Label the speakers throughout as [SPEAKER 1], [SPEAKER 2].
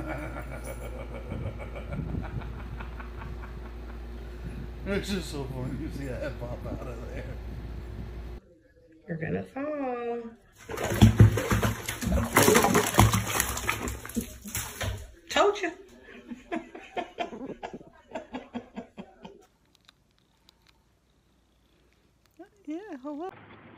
[SPEAKER 1] It's just so funny to see a head pop out of there.
[SPEAKER 2] You're gonna fall. Told you.
[SPEAKER 1] Yeah, hello.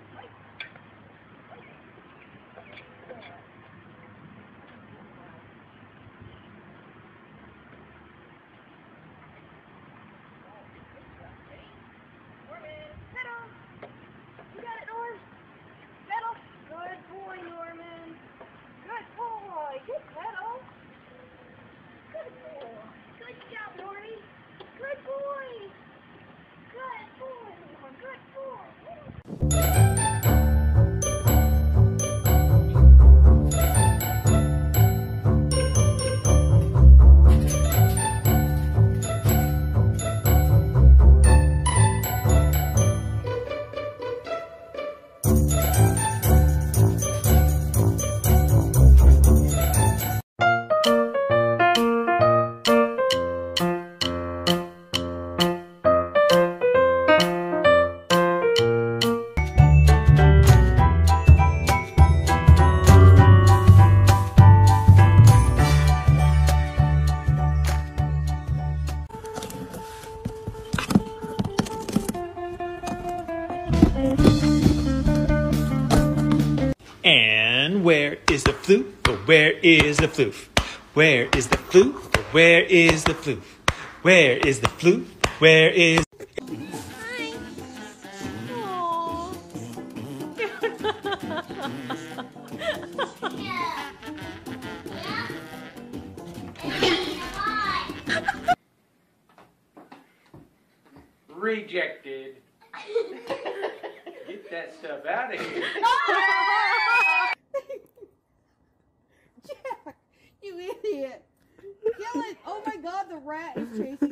[SPEAKER 3] And where is the floof? Or where is the floof? Where is the floof? Or where is the floof? Where is the floof? Where is...
[SPEAKER 4] Hi.
[SPEAKER 3] Rejected. Get that stuff out of here.
[SPEAKER 5] Jack, you idiot. Kill it. Oh my God, the rat is chasing